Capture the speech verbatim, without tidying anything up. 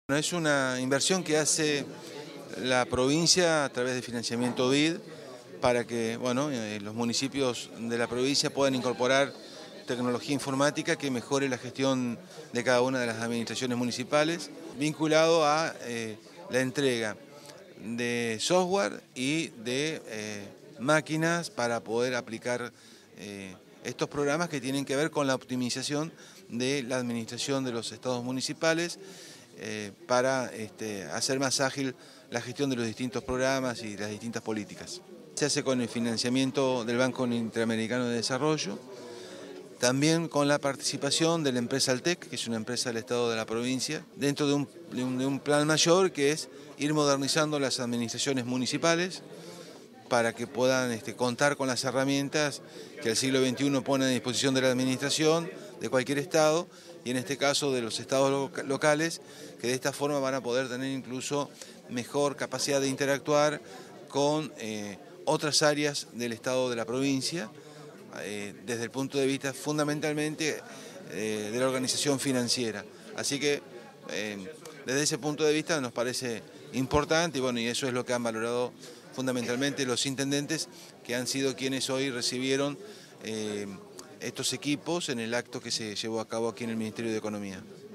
Es una inversión que hace la provincia a través de financiamiento B I D para que bueno, eh, los municipios de la provincia puedan incorporar tecnología informática que mejore la gestión de cada una de las administraciones municipales, vinculado a eh, la entrega de software y de eh, máquinas para poder aplicar eh, estos programas que tienen que ver con la optimización de la administración de los estados municipales eh, para este, hacer más ágil la gestión de los distintos programas y las distintas políticas. Se hace con el financiamiento del Banco Interamericano de Desarrollo, también con la participación de la empresa Altec, que es una empresa del Estado de la provincia, dentro de un, de un, de un plan mayor que es ir modernizando las administraciones municipales para que puedan este, contar con las herramientas que el siglo veintiuno pone a disposición de la administración de cualquier estado, y en este caso de los estados locales, que de esta forma van a poder tener incluso mejor capacidad de interactuar con eh, otras áreas del estado de la provincia, eh, desde el punto de vista fundamentalmente eh, de la organización financiera. Así que eh, desde ese punto de vista nos parece importante y, bueno, y eso es lo que han valorado fundamentalmente los intendentes, que han sido quienes hoy recibieron eh, estos equipos en el acto que se llevó a cabo aquí en el Ministerio de Economía.